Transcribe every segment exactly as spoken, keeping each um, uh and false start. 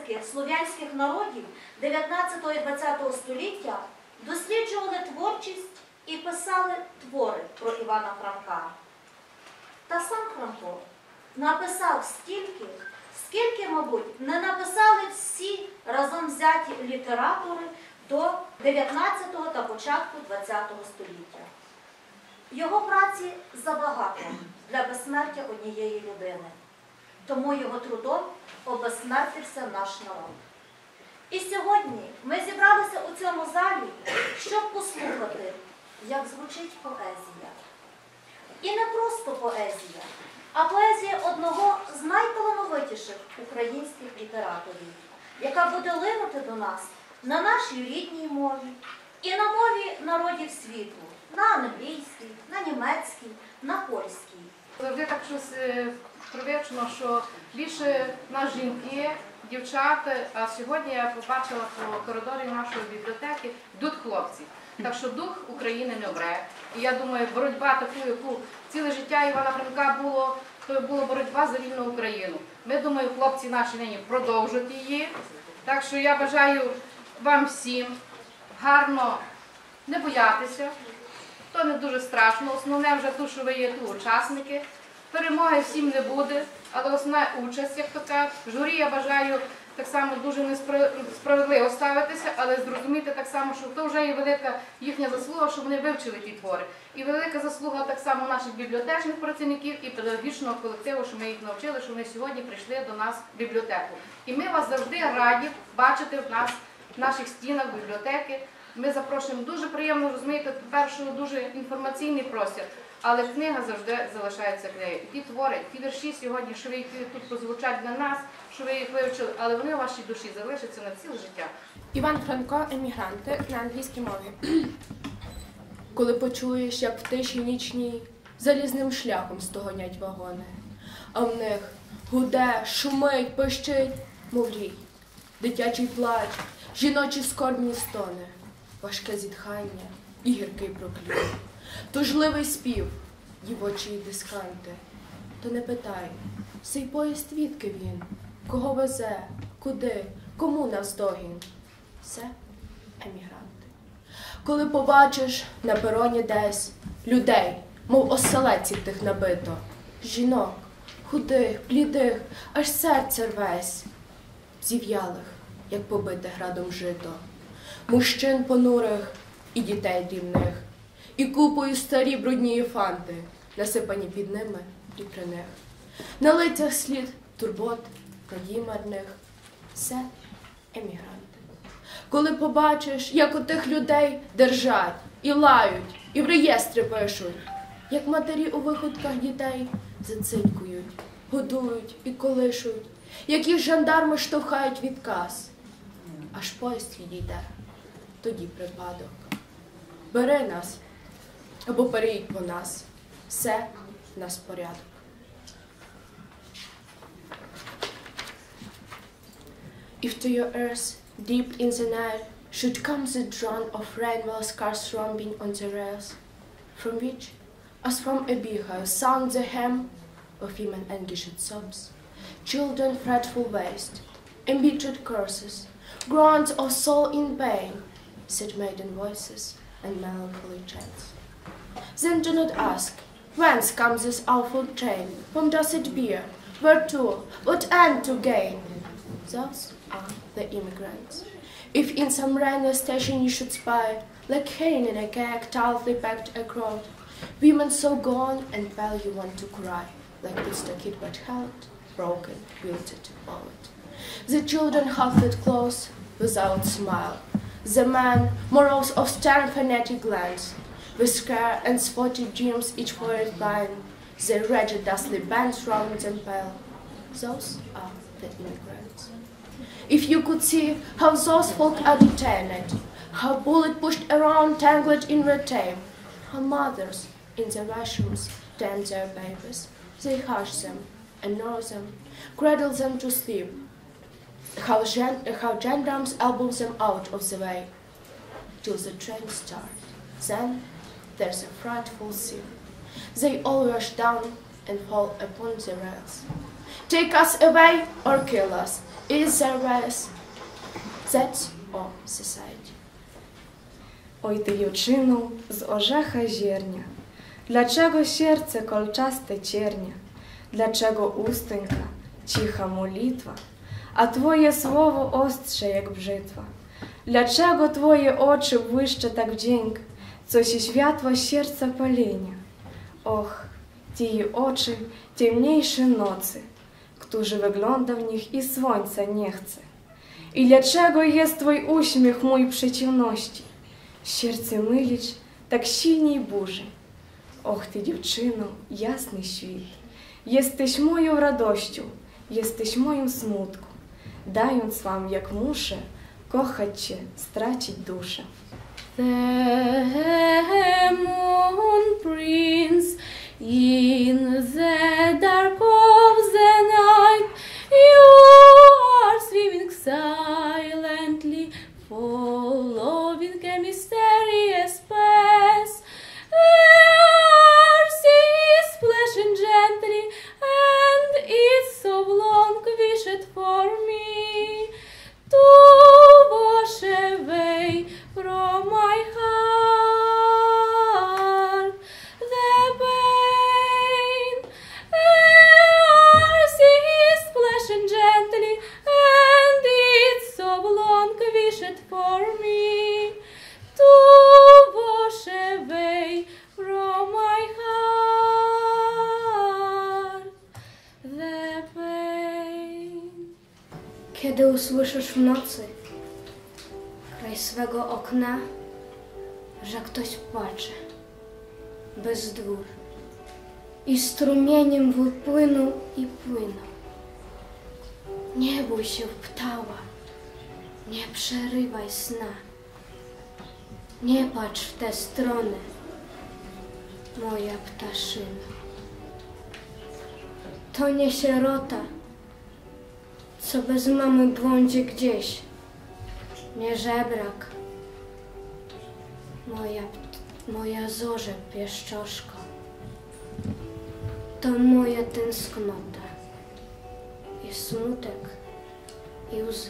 класики слов'янських народів дев'ятнадцятого-двадцятого століття досліджували творчість і писали твори про Івана Франка. Та сам Франко написав стільки, скільки, мабуть, не написали всі разом взяті літератори до дев'ятнадцятого та початку двадцятого століття. Його праці забагато для безсмертя однієї людини. Тому його трудом обезсмертився наш народ. І сьогодні ми зібралися у цьому залі, щоб послухати, як звучить поезія. І не просто поезія, а поезія одного з найталановитіших українських літераторів, яка буде линути до нас на нашій рідній мові і на мові народів світу, на англійській, на німецькій, на польській. Завжди так щось привично, що більше нас жінки, дівчата, а сьогодні я побачила по коридорі нашої бібліотеки, йдуть хлопці. Так що дух України не вмре. І я думаю, боротьба таку, яку ціле життя Івана Франка було, то була боротьба за вільну Україну. Ми, думаю, хлопці наші нині продовжують її. Так що я бажаю вам всім гарно не боятися. То не дуже страшно. Основне вже тут, що ви є тут учасники. Перемоги всім не буде, але основна участь, як то кажуть. Журі я бажаю так само дуже несправедливо ставитися, але зрозуміти так само, що то вже є велика їхня заслуга, що вони вивчили ті твори. І велика заслуга так само наших бібліотечних працівників і педагогічного колективу, що ми їх навчили, що вони сьогодні прийшли до нас в бібліотеку. І ми вас завжди раді бачити в нас, в наших стінах бібліотеки. Ми запрошуємо дуже приємно, розумієте, по-перше, дуже інформаційний простір, але книга завжди залишається книгою. І ті твори, ті вірші сьогодні, що ви їх тут прозвучать для нас, що ви їх вивчили, але вони у вашій душі залишаться на ціле життя. Іван Франко «Емігранти» на англійській мові. Коли почуєш, як в тиші нічній залізним шляхом стогонять вагони, а в них гуде, шумить, пищить, мов рій, дитячий плач, жіночі скорбні стони, важке зітхання і гіркий проклін, тужливий спів, дівочі дисканти. То не питай, сей поїзд відки він, кого везе, куди, кому навздогін. Все емігранти. Коли побачиш на пероні десь людей, мов оселедців тих набито, жінок, худих, блідих, аж серце рвесь, зів'ялих, як побите градом жито, мужчин понурих і дітей дрібних, і купою старі брудні фанти, насипані під ними і при них. На лицях слід турбот, надій марних. Все емігранти. Коли побачиш, як у тих людей держать, і лають, і в реєстри пишуть, як матері у виходках дітей зацинькують, годують і колишуть, як їх жандарми штовхають відказ. Аж поїзд відійде, тоді припадок. Бери нас, або переїдь по нас, все в нас порядок. If to your earth, deep in the night, should come the drone of rain while scarce romping on the rails, from which, as from a beehive, sound the hymn of women anguished sobs, children fretful waste, embittered curses, groans of soul in pain, sad maiden voices and melancholy chants. Then do not ask, whence comes this awful train, whom does it bear, where to, what end to gain? Those are the immigrants. If in some railway station you should spy, like herring in a keg tightly packed a crowd, women so gone and pale you want to cry, like Mister Kid but held, broken, wilted, bowed. The children huddled close, without smile. The man, morose of stern fanatic glance, with scar and spotted dreams each forehead blind, their wretched dusty bands round and pale. Those are the immigrants. If you could see how those folk are detained, how bullet pushed around tangled in red tape, how mothers in their washrooms tend their babies, they hush them and nurse them, cradle them to sleep, how, gen how gendarmes elbow them out of the way, till the train starts. Then there's a frightful scene. They all rush down and fall upon the rails. Take us away or kill us. Is there less? That's all society. Oj ty dziewczyno z orzecha ziernia, dlaczego serce kolczaste ciernia, dlaczego ustęka cicha molitwa, a twoje słowo ostrze jak brzytwa, dlaczego twoje oczy błyszcze tak wdzięk, co się światła serca palenia. Och, tie oczy ciemniejsze nocy, którzy wygląda w nich i słońca nie chce. I dlaczego jest twój uśmiech mój przeciwności? Serce mylić tak silniej burzy. Och ty dziewczyno, jasny świt, jesteś moją radością, jesteś moim smutku, dając wam jak muszę, kochać cię, stracić duszę. The moon prince in the dark of the night, you are swimming silently, following a mysterious path. The sea is splashing gently, and it's so long wished for me to wash away from my heart the pain. The sea is splashing gently, and it's so long wished for me to wash away from my heart the pain. Kiedy usłyszysz w nocy kraj swego okna, że ktoś płacze bez dwór i strumieniem wypłynął i płynął, nie bój się ptała, nie przerywaj sna, nie patrz w tę stronę, moja ptaszyno. To nie sierota, co bez mamy błądzi gdzieś, nie żebrak, moja, moja zorze pieszczoszko. To moja tęsknota i smutek i łzy,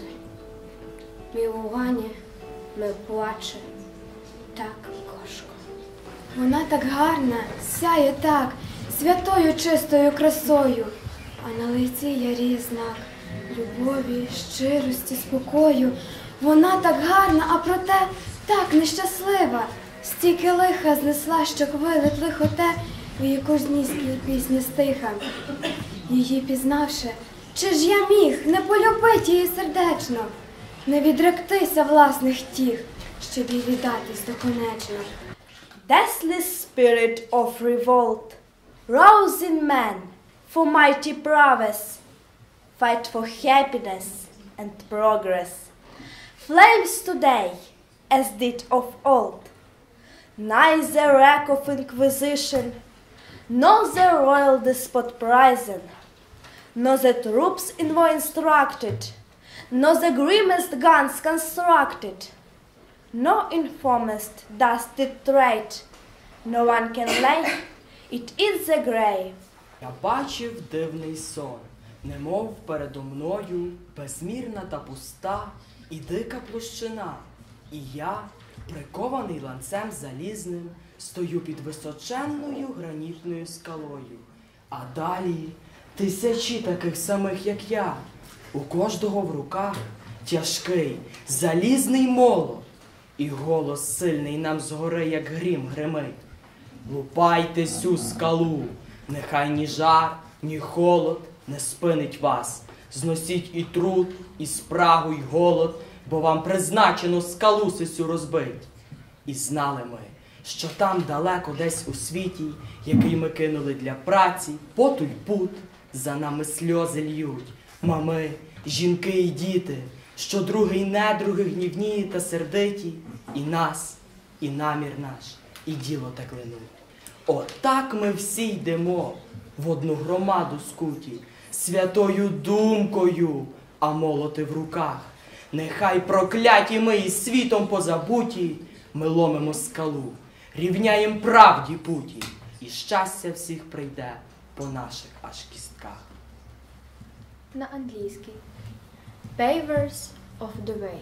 miłowanie me płacze tak gorzko. Вона так гарна, сяє так, святою чистою красою, а на лиці яріє знак любові, щирості, спокою. Вона так гарна, а проте так нещаслива, стільки лиха знесла, що хвилить лихо те, в її кожній пісні стиха. Її пізнавши, чи ж я міг не полюбить її сердечно, не відректися власних тіх, щоб їй віддатись доконечно. Deathless spirit of revolt, rouse in man for mighty prowess, fight for happiness and progress. Flames today, as did of old, neither wreck of inquisition, nor the royal despot prison, nor the troops invo instructed, nor the grimmest guns constructed, no informest dusted trade, no one can lay it in the grave. Я бачив дивний сон, немов передо мною безмірна та пуста і дика площина, і я, прикований ланцем залізним, стою під височенною гранітною скалою. А далі тисячі таких самих, як я, у кожного в руках тяжкий залізний молот, і голос сильний нам згори, як грім, гримить. Лупайте сю скалу, нехай ні жар, ні холод не спинить вас. Зносіть і труд, і спрагу, і голод, бо вам призначено скалу сисю розбить. І знали ми, що там далеко десь у світі, який ми кинули для праці, поту й пут, за нами сльози льють. Мами, жінки і діти, що другий недруги гнівні та сердиті, і нас, і намір наш, і діло те клянуть. Отак ми всі йдемо в одну громаду скуті, святою думкою, а молоти в руках. Нехай прокляті ми і світом позабуті, ми ломимо скалу, рівняєм правді путі, і щастя всіх прийде по наших аж кістках. на англійський. Pavers of the Way.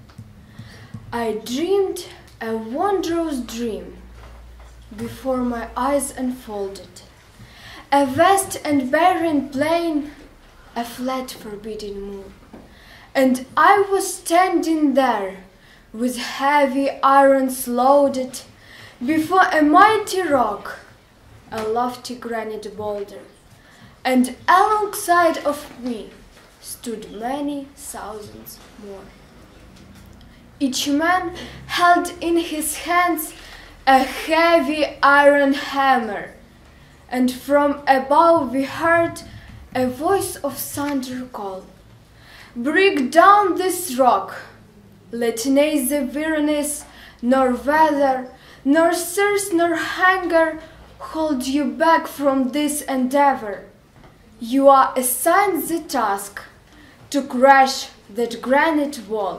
I dreamed a wondrous dream before my eyes unfolded. A vast and barren plain, a flat forbidden moon. And I was standing there with heavy irons loaded before a mighty rock, a lofty granite boulder. And alongside of me stood many thousands more. Each man held in his hands a heavy iron hammer, and from above we heard a voice of thunder call, "Break down this rock, let neither weariness, nor weather, nor thirst, nor hunger hold you back from this endeavor. You are assigned the task to crash that granite wall."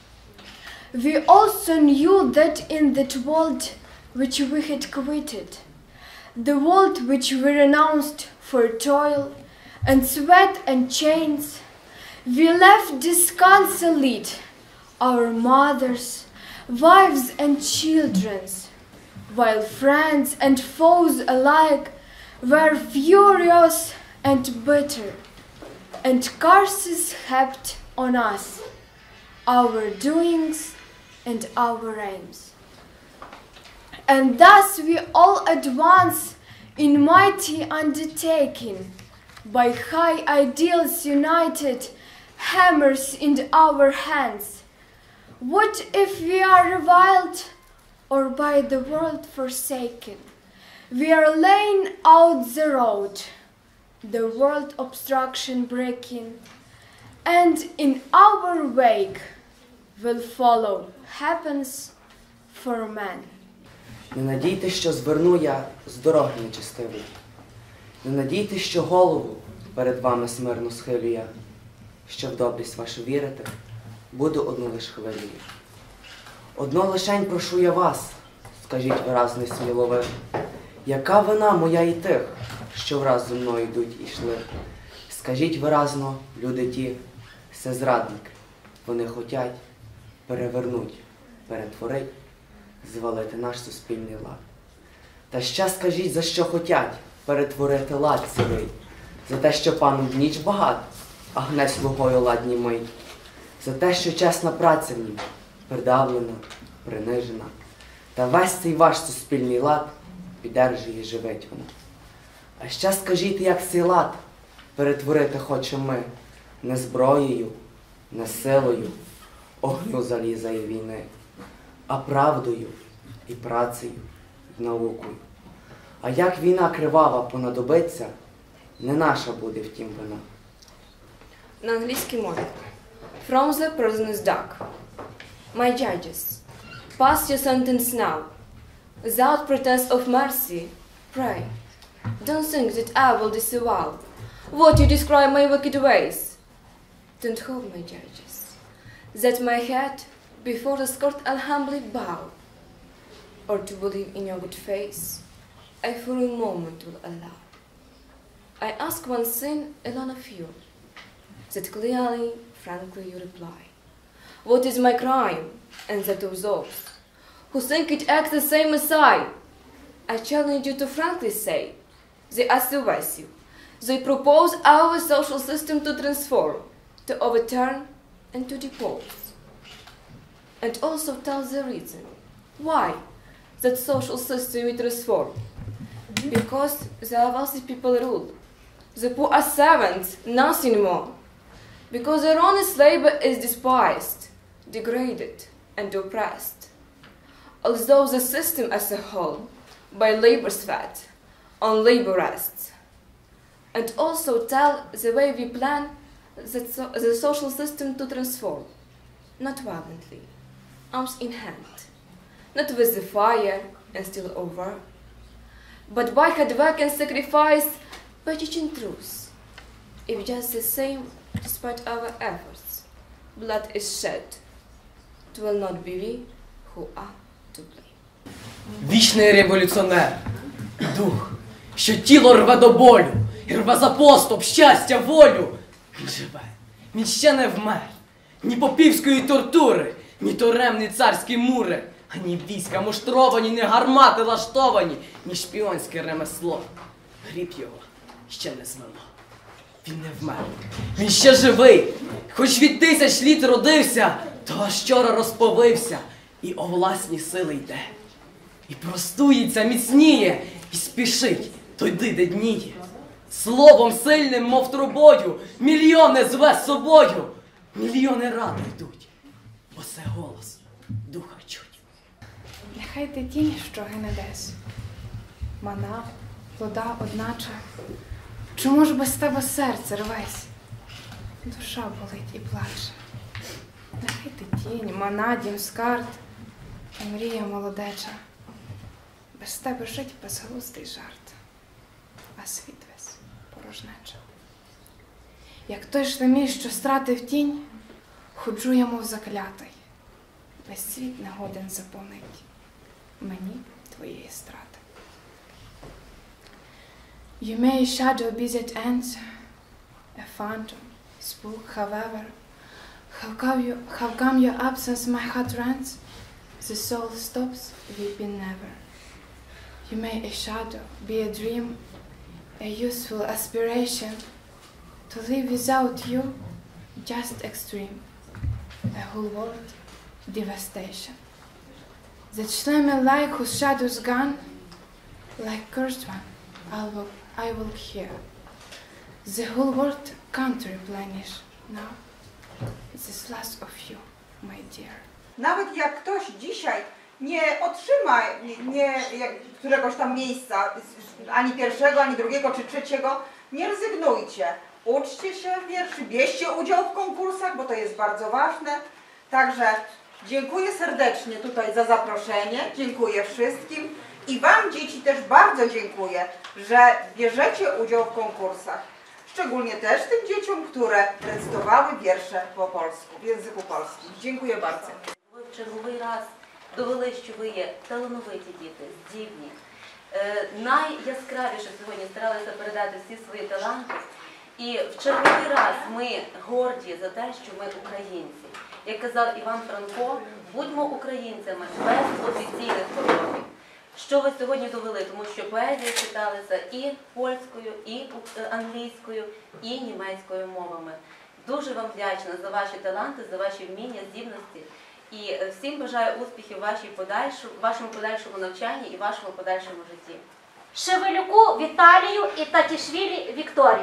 We also knew that in that world which we had quitted, the world which we renounced for toil and sweat and chains, we left disconsolate our mothers, wives and children, while friends and foes alike were furious and bitter, and curses heaped on us, our doings and our aims. And thus we all advance in mighty undertaking, by high ideals united, hammers in our hands. What if we are reviled, or by the world forsaken? We are laying out the road, the world obstruction breaking, and in our wake will follow happens for man. Не надійте, що зверну я з дороги нечестивої. Не надійте, що голову перед вами смирно схилю я, що в добрість вашу вірити, буду одну лиш хвилею. Одно лишень прошу я вас, скажіть виразно й сміло ви, яка вина моя і тих, що враз зо мною йдуть і йшли. Скажіть виразно, люди ті, все зрадники, вони хотять перевернуть, перетворить, звалити наш суспільний лад. Та ще скажіть, за що хотять перетворити лад цілий, за те, що пану в ніч багат, а гне слугою ладні мить, за те, що чесна праця в нім придавлена, принижена, та весь цей ваш суспільний лад піддержує і живить вона. А ще скажіть, як цей лад перетворити хочемо ми не зброєю, не силою, огню заліза і війни, а правдою і працею, і наукою. А як війна кривава понадобиться, не наша буде втім вина. На англійській мові. From the prisoner's dock. My judges, pass your sentence now. Without pretense of mercy, pray. Don't think that I will disavow what you describe my wicked ways. Don't hope, my judges, that my head before the court I'll humbly bow, or to believe in your good face I for a moment will allow. I ask one thing alone of you, that clearly, frankly you reply. What is my crime, and that of those who think it acts the same as I? I challenge you to frankly say, they are subversive. They propose our social system to transform, to overturn, and to depose. And also tell the reason why that social system we transform. Because the wealthy people rule, the poor are servants, nothing more. Because their honest labor is despised, degraded, and oppressed. Although the system as a whole, by labor sweat, on labor rests. And also tell the way we plan the, so the social system to transform, not violently, arms in hand, not with the fire and still over, but by hard work and sacrifice, by teaching truth. If just the same, despite our efforts, blood is shed, it will not be we who are to blame. Вічний революціонер, дух, що тіло рве до болю, і рве за поступ, щастя, волю. Він живе, він ще не вмер. Ні попівської тортури, ні туремні царські мури, ані війська муштровані, ні гармати лаштовані, ні шпіонське ремесло. Гріб його ще не змило. Він не вмер, він ще живий, хоч від тисяч літ родився, то аж вчора розповився, і о власні сили йде. І простується, міцніє, і спішить, то йди, де дніє. Словом сильним, мов трубою, мільйони зве з собою. Мільйони ради йдуть, бо це голос духа чуть. Нехай ти тінь, що гине десь, мана, плода одначе. Чому ж без тебе серце рвесь? Душа болить і плаче. Нехай ти тінь, мана, дім, скарб, та мрія молодеча. Без тебе жить безглуздий жарт, а світ весь порожнеча. Як той шлемій, що стратив тінь, ходжу я, мов заклятий. Весь світ не годен заповнить мені твоєї страти. You may shadow be that ends, a phantom, spook, however. How come, you, how come your absence my heart rents? The soul stops weeping never. You may a shadow be a dream, a useful aspiration. To live without you, just extreme, a whole world devastation. That Shlomo like whose shadows gone, like cursed one, I will, I will hear. The whole world can't replenish now. This last of you, my dear. Nawet jak ktoś dzisiaj nie otrzyma nie, nie, jak, któregoś tam miejsca, ani pierwszego, ani drugiego, czy trzeciego, nie rezygnujcie. Uczcie się wierszy, bierzcie udział w konkursach, bo to jest bardzo ważne. Także dziękuję serdecznie tutaj za zaproszenie, dziękuję wszystkim i Wam, dzieci, też bardzo dziękuję, że bierzecie udział w konkursach. Szczególnie też tym dzieciom, które recytowały wiersze po polsku, w języku polskim. Dziękuję bardzo. Ви в черговий раз довели, що ви є талановиті діти, здібні. Е, найяскравіше сьогодні старалися передати всі свої таланти. І в черговий раз ми горді за те, що ми українці. Як казав Іван Франко, будьмо українцями без офіційних кордонів. Що ви сьогодні довели, тому що поезія читалася і польською, і англійською, і німецькою мовами. Дуже вам вдячна за ваші таланти, за ваші вміння, здібності. І всім бажаю успіхів в вашій подальшу, вашому подальшому навчанні і вашому подальшому житті. Шевелюку Віталію і Татішвілі Вікторії.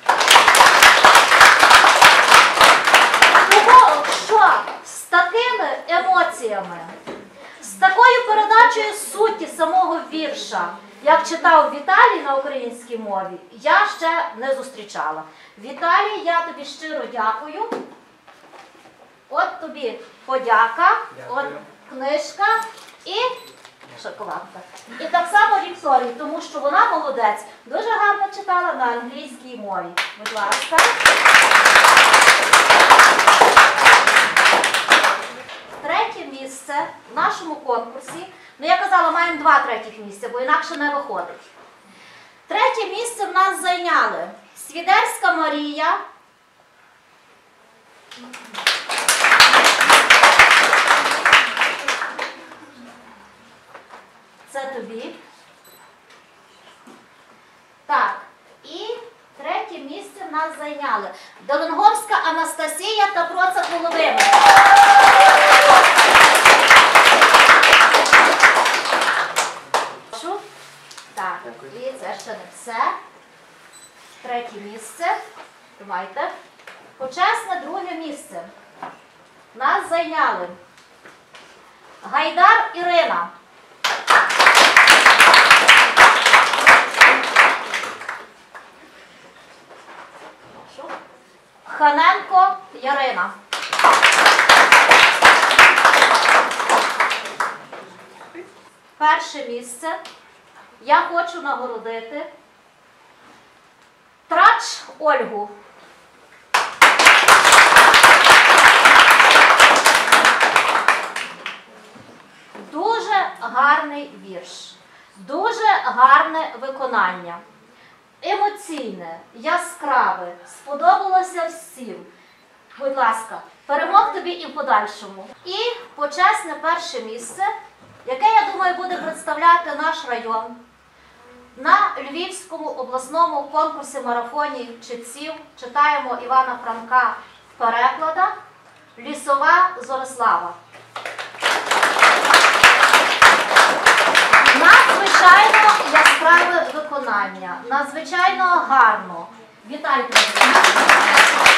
Тому що з такими емоціями, з такою передачею суті самого вірша, як читав Віталій на українській мові, я ще не зустрічала. Віталій, я тобі щиро дякую. От тобі подяка, от книжка і шоколадка. І так само Вікторії, тому що вона молодець, дуже гарно читала на англійській мові. Будь ласка. Третє місце в нашому конкурсі, ну я казала, маємо два третіх місця, бо інакше не виходить. Третє місце в нас зайняли Свідерська Марія, це тобі. Так, і третє місце в нас зайняли Долонгорська Анастасія та Процак Володимир. Так, і це ще не все. Третє місце. Тримайте. Почесне друге місце. Нас зайняли Гайдар Ірина. Ханенко Ярина. Перше місце я хочу нагородити Трач Ольгу. Дуже гарний вірш, дуже гарне виконання. емоційне, яскраве, сподобалося всім. Будь ласка, перемог тобі і в подальшому. І почесне перше місце, яке, я думаю, буде представляти наш район на Львівському обласному конкурсі-марафоні читців. Читаємо Івана Франка в перекладах «Лісова Зорислава». Надзвичайно яскраве виконання, надзвичайно гарно. Вітайте!